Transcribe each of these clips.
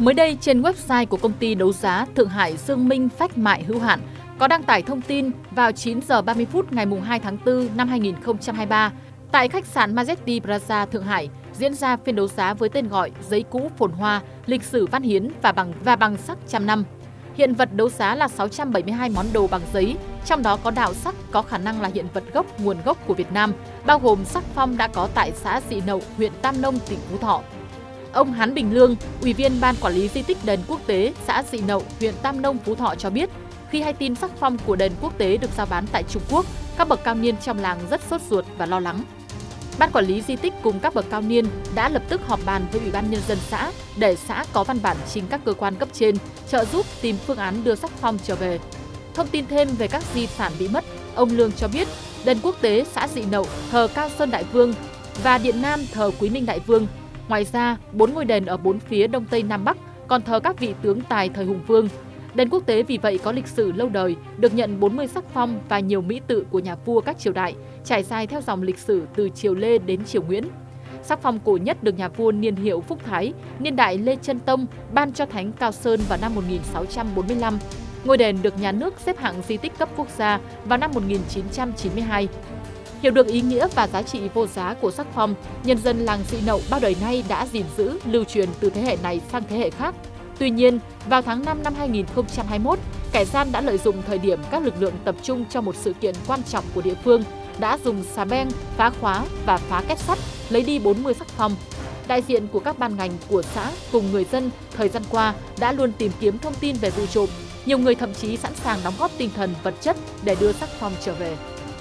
Mới đây, trên website của công ty đấu giá Thượng Hải Dương Minh Phách Mại hữu hạn có đăng tải thông tin vào 9 giờ 30 phút ngày 2 tháng 4 năm 2023, tại khách sạn Majesty Plaza Thượng Hải diễn ra phiên đấu giá với tên gọi Giấy cũ phồn hoa, lịch sử văn hiến và bằng sắc trăm năm. Hiện vật đấu giá là 672 món đồ bằng giấy, trong đó có đạo sắc có khả năng là hiện vật nguồn gốc của Việt Nam, bao gồm sắc phong đã có tại xã Dị Nậu, huyện Tam Nông, tỉnh Phú Thọ. Ông Hán Bình Lương, Ủy viên Ban Quản lý Di tích Đền Quốc tế xã Dị Nậu, huyện Tam Nông, Phú Thọ cho biết, khi hay tin sắc phong của đền quốc tế được giao bán tại Trung Quốc, các bậc cao niên trong làng rất sốt ruột và lo lắng. Ban Quản lý Di tích cùng các bậc cao niên đã lập tức họp bàn với Ủy ban Nhân dân xã để xã có văn bản trình các cơ quan cấp trên trợ giúp tìm phương án đưa sắc phong trở về. Thông tin thêm về các di sản bị mất, ông Lương cho biết đền quốc tế xã Dị Nậu thờ Cao Sơn Đại Vương và Điện Nam thờ Quý Minh Đại Vương. Ngoài ra, 4 ngôi đền ở 4 phía Đông Tây Nam Bắc còn thờ các vị tướng tài thời Hùng Vương. Đền quốc tế vì vậy có lịch sử lâu đời, được nhận 40 sắc phong và nhiều mỹ tự của nhà vua các triều đại, trải dài theo dòng lịch sử từ triều Lê đến triều Nguyễn. Sắc phong cổ nhất được nhà vua niên hiệu Phúc Thái, niên đại Lê Chân Tông ban cho Thánh Cao Sơn vào năm 1645. Ngôi đền được nhà nước xếp hạng di tích cấp quốc gia vào năm 1992. Hiểu được ý nghĩa và giá trị vô giá của sắc phong, nhân dân làng Dị Nậu bao đời nay đã gìn giữ, lưu truyền từ thế hệ này sang thế hệ khác. Tuy nhiên, vào tháng 5 năm 2021, kẻ gian đã lợi dụng thời điểm các lực lượng tập trung cho một sự kiện quan trọng của địa phương, đã dùng xà beng, phá khóa và phá két sắt, lấy đi 40 sắc phong. Đại diện của các ban ngành của xã cùng người dân thời gian qua đã luôn tìm kiếm thông tin về vụ trộm. Nhiều người thậm chí sẵn sàng đóng góp tinh thần, vật chất để đưa sắc phong trở về.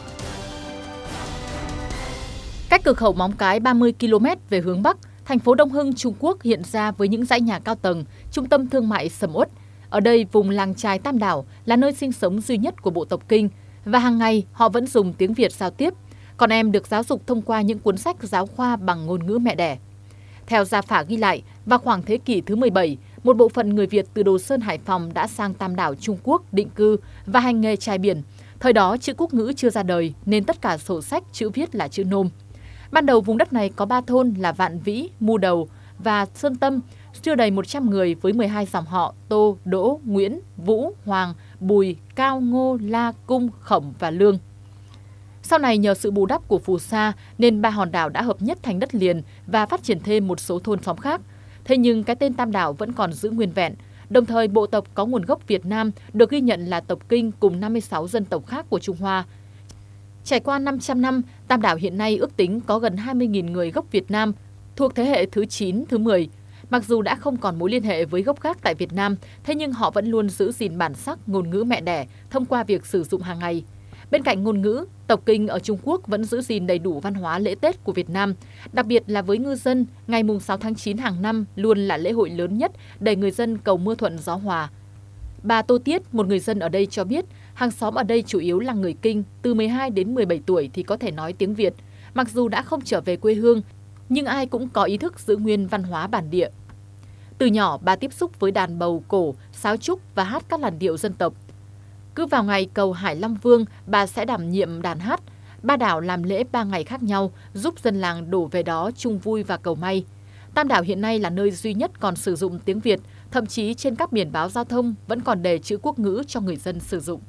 Cách cửa khẩu Móng Cái 30 km về hướng Bắc, thành phố Đông Hưng, Trung Quốc hiện ra với những dãy nhà cao tầng, trung tâm thương mại sầm uất. Ở đây, vùng làng chài Tam Đảo là nơi sinh sống duy nhất của bộ tộc Kinh và hàng ngày họ vẫn dùng tiếng Việt giao tiếp. Con em được giáo dục thông qua những cuốn sách giáo khoa bằng ngôn ngữ mẹ đẻ. Theo gia phả ghi lại, vào khoảng thế kỷ thứ 17, một bộ phận người Việt từ Đồ Sơn, Hải Phòng đã sang Tam Đảo, Trung Quốc định cư và hành nghề chài biển. Thời đó, chữ quốc ngữ chưa ra đời nên tất cả sổ sách chữ viết là chữ nôm. Ban đầu vùng đất này có 3 thôn là Vạn Vĩ, Mu Đầu và Sơn Tâm, chưa đầy 100 người với 12 dòng họ Tô, Đỗ, Nguyễn, Vũ, Hoàng, Bùi, Cao, Ngô, La, Cung, Khổng và Lương. Sau này nhờ sự bù đắp của phù sa nên 3 hòn đảo đã hợp nhất thành đất liền và phát triển thêm một số thôn xóm khác. Thế nhưng cái tên Tam Đảo vẫn còn giữ nguyên vẹn. Đồng thời bộ tộc có nguồn gốc Việt Nam được ghi nhận là tộc Kinh cùng 56 dân tộc khác của Trung Hoa. Trải qua 500 năm, Tam Đảo hiện nay ước tính có gần 20.000 người gốc Việt Nam thuộc thế hệ thứ 9, thứ 10. Mặc dù đã không còn mối liên hệ với gốc gác tại Việt Nam, thế nhưng họ vẫn luôn giữ gìn bản sắc ngôn ngữ mẹ đẻ thông qua việc sử dụng hàng ngày. Bên cạnh ngôn ngữ, tộc Kinh ở Trung Quốc vẫn giữ gìn đầy đủ văn hóa lễ Tết của Việt Nam. Đặc biệt là với ngư dân, ngày 6 tháng 9 hàng năm luôn là lễ hội lớn nhất để người dân cầu mưa thuận gió hòa. Bà Tô Tiết, một người dân ở đây cho biết, hàng xóm ở đây chủ yếu là người Kinh, từ 12 đến 17 tuổi thì có thể nói tiếng Việt. Mặc dù đã không trở về quê hương, nhưng ai cũng có ý thức giữ nguyên văn hóa bản địa. Từ nhỏ, bà tiếp xúc với đàn bầu, cổ, sáo trúc và hát các làn điệu dân tộc. Cứ vào ngày cầu Hải Long Vương, bà sẽ đảm nhiệm đàn hát. Ba đảo làm lễ 3 ngày khác nhau, giúp dân làng đổ về đó chung vui và cầu may. Tam Đảo hiện nay là nơi duy nhất còn sử dụng tiếng Việt, thậm chí trên các biển báo giao thông vẫn còn đề chữ quốc ngữ cho người dân sử dụng.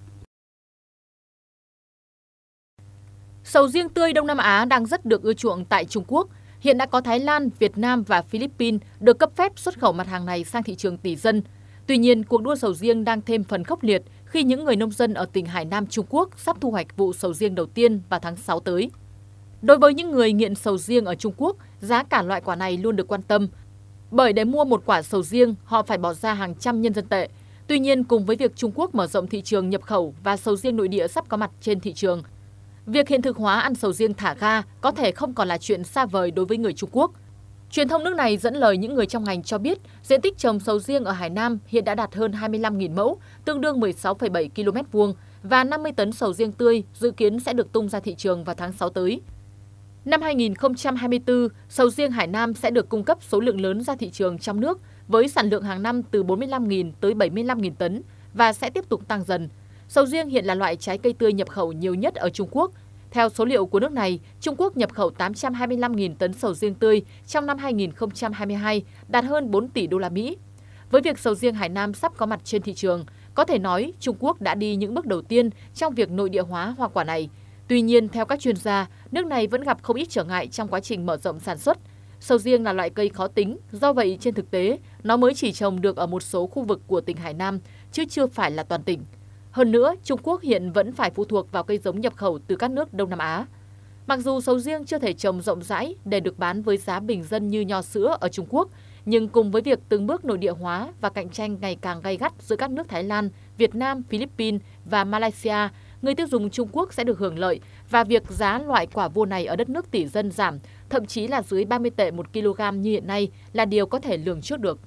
Sầu riêng tươi Đông Nam Á đang rất được ưa chuộng tại Trung Quốc. Hiện đã có Thái Lan, Việt Nam và Philippines được cấp phép xuất khẩu mặt hàng này sang thị trường tỷ dân. Tuy nhiên, cuộc đua sầu riêng đang thêm phần khốc liệt khi những người nông dân ở tỉnh Hải Nam Trung Quốc sắp thu hoạch vụ sầu riêng đầu tiên vào tháng 6 tới. Đối với những người nghiện sầu riêng ở Trung Quốc, giá cả loại quả này luôn được quan tâm. Bởi để mua một quả sầu riêng, họ phải bỏ ra hàng trăm nhân dân tệ. Tuy nhiên, cùng với việc Trung Quốc mở rộng thị trường nhập khẩu và sầu riêng nội địa sắp có mặt trên thị trường, việc hiện thực hóa ăn sầu riêng thả ga có thể không còn là chuyện xa vời đối với người Trung Quốc. Truyền thông nước này dẫn lời những người trong ngành cho biết, diện tích trồng sầu riêng ở Hải Nam hiện đã đạt hơn 25.000 mẫu, tương đương 16,7 km2 và 50 tấn sầu riêng tươi dự kiến sẽ được tung ra thị trường vào tháng 6 tới. Năm 2024, sầu riêng Hải Nam sẽ được cung cấp số lượng lớn ra thị trường trong nước với sản lượng hàng năm từ 45.000 tới 75.000 tấn và sẽ tiếp tục tăng dần. Sầu riêng hiện là loại trái cây tươi nhập khẩu nhiều nhất ở Trung Quốc. Theo số liệu của nước này, Trung Quốc nhập khẩu 825.000 tấn sầu riêng tươi trong năm 2022, đạt hơn 4 tỷ đô la Mỹ. Với việc sầu riêng Hải Nam sắp có mặt trên thị trường, có thể nói Trung Quốc đã đi những bước đầu tiên trong việc nội địa hóa hoa quả này. Tuy nhiên, theo các chuyên gia, nước này vẫn gặp không ít trở ngại trong quá trình mở rộng sản xuất. Sầu riêng là loại cây khó tính, do vậy trên thực tế, nó mới chỉ trồng được ở một số khu vực của tỉnh Hải Nam, chứ chưa phải là toàn tỉnh. Hơn nữa, Trung Quốc hiện vẫn phải phụ thuộc vào cây giống nhập khẩu từ các nước Đông Nam Á. Mặc dù sầu riêng chưa thể trồng rộng rãi để được bán với giá bình dân như nho sữa ở Trung Quốc, nhưng cùng với việc từng bước nội địa hóa và cạnh tranh ngày càng gay gắt giữa các nước Thái Lan, Việt Nam, Philippines và Malaysia, người tiêu dùng Trung Quốc sẽ được hưởng lợi và việc giá loại quả vô này ở đất nước tỷ dân giảm, thậm chí là dưới 30 tệ 1 kg như hiện nay là điều có thể lường trước được.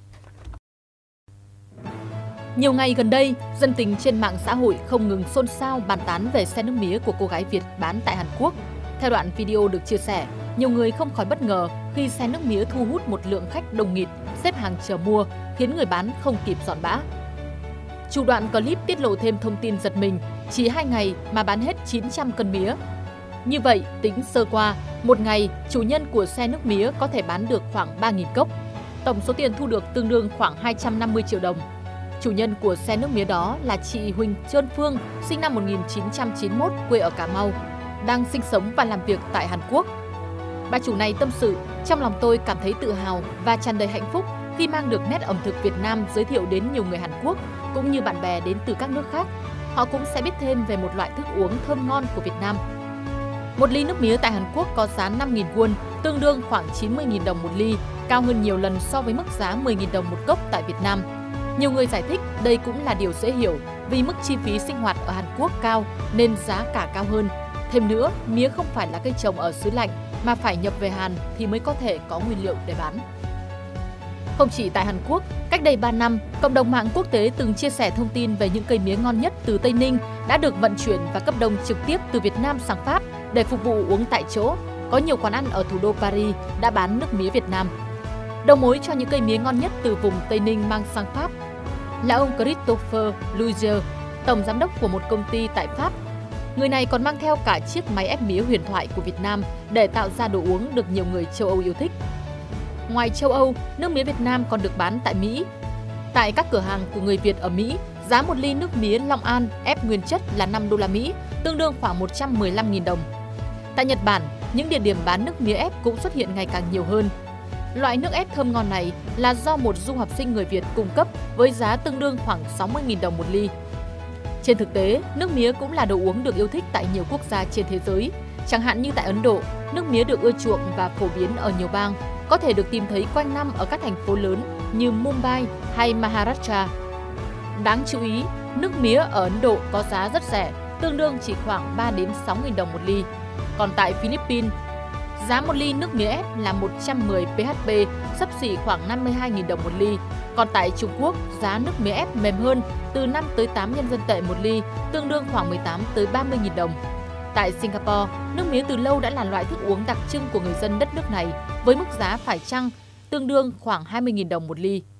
Nhiều ngày gần đây, dân tình trên mạng xã hội không ngừng xôn xao bàn tán về xe nước mía của cô gái Việt bán tại Hàn Quốc. Theo đoạn video được chia sẻ, nhiều người không khỏi bất ngờ khi xe nước mía thu hút một lượng khách đông nghịt, xếp hàng chờ mua, khiến người bán không kịp dọn bã. Chủ đoạn clip tiết lộ thêm thông tin giật mình, chỉ 2 ngày mà bán hết 900 cân mía. Như vậy, tính sơ qua, một ngày, chủ nhân của xe nước mía có thể bán được khoảng 3.000 cốc. Tổng số tiền thu được tương đương khoảng 250 triệu đồng. Chủ nhân của xe nước mía đó là chị Huỳnh Trơn Phương, sinh năm 1991, quê ở Cà Mau, đang sinh sống và làm việc tại Hàn Quốc. Bà chủ này tâm sự, trong lòng tôi cảm thấy tự hào và tràn đầy hạnh phúc khi mang được nét ẩm thực Việt Nam giới thiệu đến nhiều người Hàn Quốc, cũng như bạn bè đến từ các nước khác. Họ cũng sẽ biết thêm về một loại thức uống thơm ngon của Việt Nam. Một ly nước mía tại Hàn Quốc có giá 5.000 won, tương đương khoảng 90.000 đồng một ly, cao hơn nhiều lần so với mức giá 10.000 đồng một cốc tại Việt Nam. Nhiều người giải thích đây cũng là điều dễ hiểu vì mức chi phí sinh hoạt ở Hàn Quốc cao nên giá cả cao hơn. Thêm nữa, mía không phải là cây trồng ở xứ lạnh mà phải nhập về Hàn thì mới có thể có nguyên liệu để bán. Không chỉ tại Hàn Quốc, cách đây 3 năm, cộng đồng mạng quốc tế từng chia sẻ thông tin về những cây mía ngon nhất từ Tây Ninh đã được vận chuyển và cấp đông trực tiếp từ Việt Nam sang Pháp để phục vụ uống tại chỗ. Có nhiều quán ăn ở thủ đô Paris đã bán nước mía Việt Nam. Đầu mối cho những cây mía ngon nhất từ vùng Tây Ninh mang sang Pháp là ông Christopher Louiser, tổng giám đốc của một công ty tại Pháp. Người này còn mang theo cả chiếc máy ép mía huyền thoại của Việt Nam để tạo ra đồ uống được nhiều người châu Âu yêu thích. Ngoài châu Âu, nước mía Việt Nam còn được bán tại Mỹ. Tại các cửa hàng của người Việt ở Mỹ, giá một ly nước mía Long An ép nguyên chất là 5 đô la Mỹ, tương đương khoảng 115.000 đồng. Tại Nhật Bản, những địa điểm bán nước mía ép cũng xuất hiện ngày càng nhiều hơn. Loại nước ép thơm ngon này là do một du học sinh người Việt cung cấp với giá tương đương khoảng 60.000 đồng một ly. Trên thực tế, nước mía cũng là đồ uống được yêu thích tại nhiều quốc gia trên thế giới. Chẳng hạn như tại Ấn Độ, nước mía được ưa chuộng và phổ biến ở nhiều bang, có thể được tìm thấy quanh năm ở các thành phố lớn như Mumbai hay Maharashtra. Đáng chú ý, nước mía ở Ấn Độ có giá rất rẻ, tương đương chỉ khoảng 3 đến 6.000 đồng một ly. Còn tại Philippines, giá một ly nước mía ép là 110 PHP, xấp xỉ khoảng 52.000 đồng một ly. Còn tại Trung Quốc, giá nước mía ép mềm hơn, từ 5 tới 8 nhân dân tệ một ly, tương đương khoảng 18 tới 30.000 đồng. Tại Singapore, nước mía từ lâu đã là loại thức uống đặc trưng của người dân đất nước này, với mức giá phải chăng tương đương khoảng 20.000 đồng một ly.